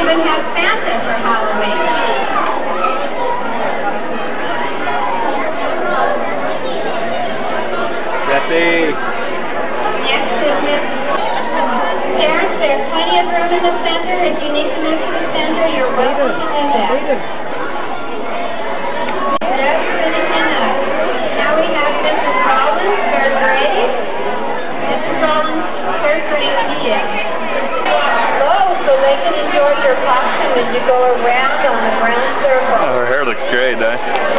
even have Santa for Halloween. Jesse. Next is Miss. Parents, there's plenty of room in the center. If you need to move to the center, you're welcome to do that. Just finishing up. Now we have Mrs. Rollins, 3rd grade. Mrs. Rollins, 3rd grade PM. So they can enjoy your costume as you go around on the ground circle. Oh, her hair looks great, eh?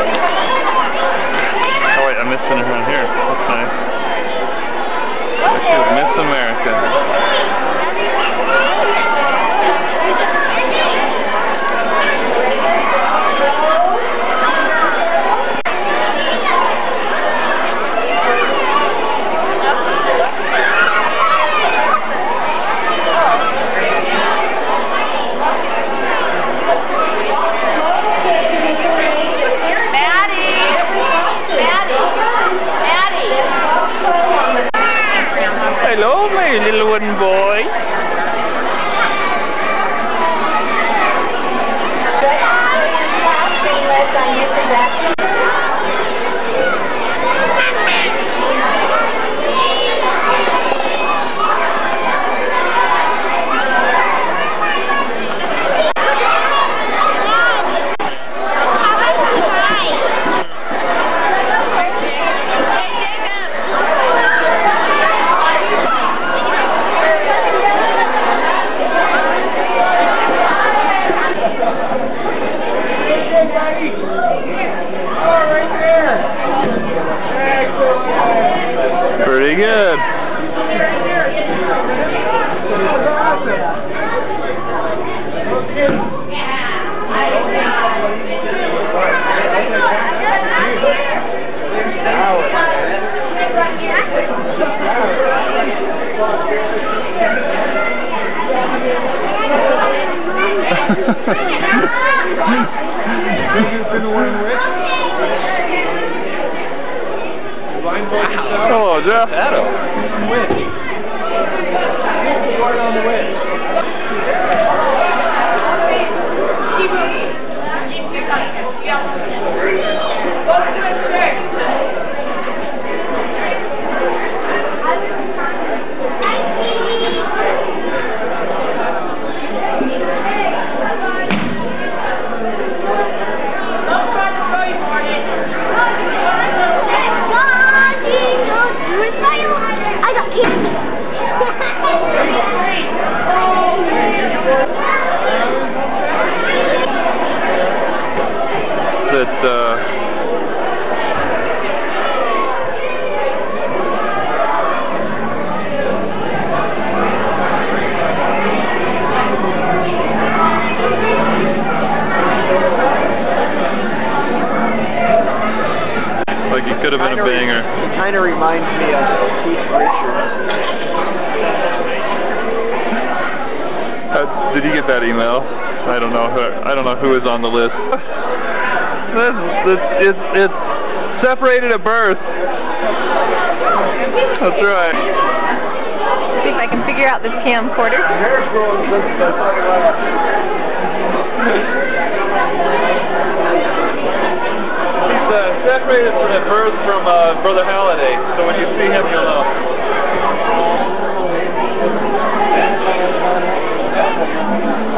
Oh wait, I'm missing her on here. That's nice. Look at Miss America. Hello, my little wooden boy. Pretty good. That's awesome. Okay. Hello, Jeff. Witch. Start on the witch. Like it could have been a banger. It kind of reminds me of Keith Richards. Did you get that email? I don't know. I don't know who is on the list. It's separated at birth. That's right. See if I can figure out this camcorder. He's separated at birth from Brother Halliday, so when you see him, you'll know.